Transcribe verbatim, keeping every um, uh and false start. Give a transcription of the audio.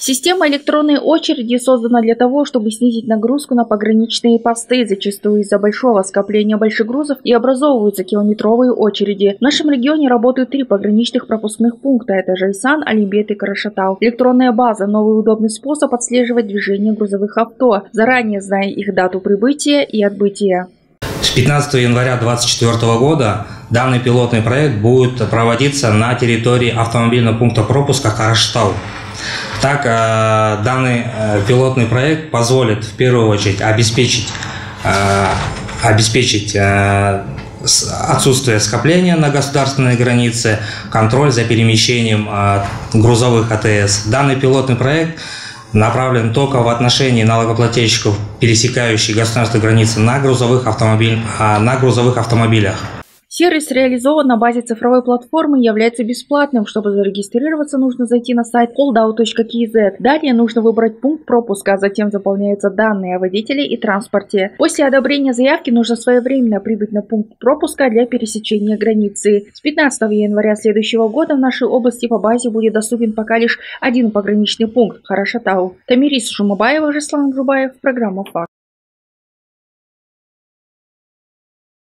Система электронной очереди создана для того, чтобы снизить нагрузку на пограничные посты. Зачастую из-за большого скопления больших грузов и образовываются километровые очереди. В нашем регионе работают три пограничных пропускных пункта. Это Жайсан, Алимбет и Карашатау. Электронная база – новый удобный способ отслеживать движение грузовых авто, заранее зная их дату прибытия и отбытия. С пятнадцатого января две тысячи двадцать четвёртого года данный пилотный проект будет проводиться на территории автомобильного пункта пропуска Карашатау. Так, данный пилотный проект позволит в первую очередь обеспечить, обеспечить отсутствие скопления на государственной границе, контроль за перемещением грузовых АТС. Данный пилотный проект направлен только в отношении налогоплательщиков, пересекающих государственные границы на грузовых, автомобиль, на грузовых автомобилях. Сервис реализован на базе цифровой платформы и является бесплатным. Чтобы зарегистрироваться, нужно зайти на сайт holdout точка kz. Далее нужно выбрать пункт пропуска, а затем заполняются данные о водителе и транспорте. После одобрения заявки нужно своевременно прибыть на пункт пропуска для пересечения границы. С пятнадцатого января следующего года в нашей области по базе будет доступен пока лишь один пограничный пункт – Карашатау. Тамирис Жумабаева, Жаслан Джубаев, программа «Факт».